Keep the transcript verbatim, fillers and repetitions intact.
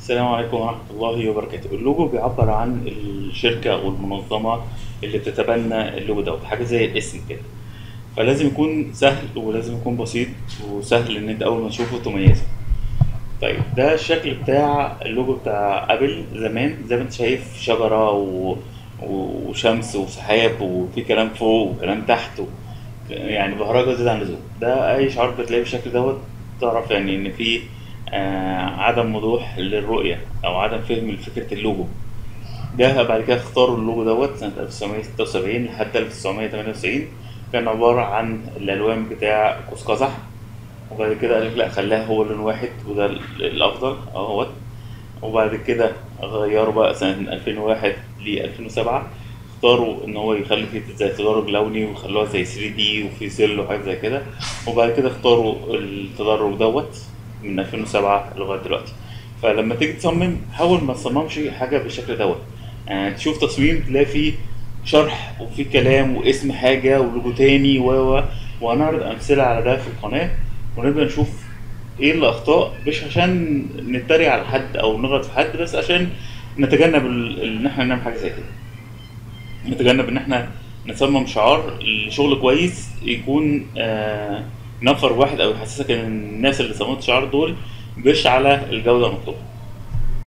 السلام عليكم ورحمة الله وبركاته. اللوجو بيعبر عن الشركة أو المنظمة اللي بتتبنى اللوجو دوت، حاجة زي الاسم كده. فلازم يكون سهل ولازم يكون بسيط وسهل إن أنت أول ما تشوفه تميزه. طيب ده الشكل بتاع اللوجو بتاع أبل زمان، زي ما أنت شايف شجرة و... و- وشمس وسحاب وفي كلام فوق وكلام تحت و... يعني بهرجة زيادة عن اللزوم. ده أي شعار بتلاقيه بالشكل دوت تعرف يعني إن في آه عدم وضوح للرؤية أو عدم فهم لفكرة اللوجو. جه بعد كده اختاروا اللوجو دوت سنة ألف وتسعمية ستة وسبعين لحد ألف وتسعمية تمانية وتسعين. كان عبارة عن الألوان بتاع قوس قزح، وبعد كده قال لك لا خلاها هو لون واحد وده ال- الأفضل أهوت. وبعد كده غيروا بقى سنة ألفين وواحد ل ألفين وسبعة، اختاروا ان هو يخلي فيه زي تدرج لوني وخلوها زي ثري دي وفي سيل وحاجات زي كده. وبعد كده اختاروا التدرج دوت من ألفين وسبعة لغاية دلوقتي. فلما تيجي تصمم حاول ما تصممش حاجة بالشكل دوت. يعني تشوف تصميم تلاقي فيه شرح وفي كلام واسم حاجة ولوجو تاني و و وهنعرض أمثلة على ده في القناة، ونبدأ نشوف ايه الاخطاء، مش عشان نتريق على حد او نغلط في حد، بس عشان نتجنب ال- ان احنا نعمل حاجه زي كده. نتجنب ان احنا نصمم شعار لشغل كويس يكون آه نفر واحد او يحسسك ان الناس اللي صممت الشعار دول مش على الجوده المطلوبه.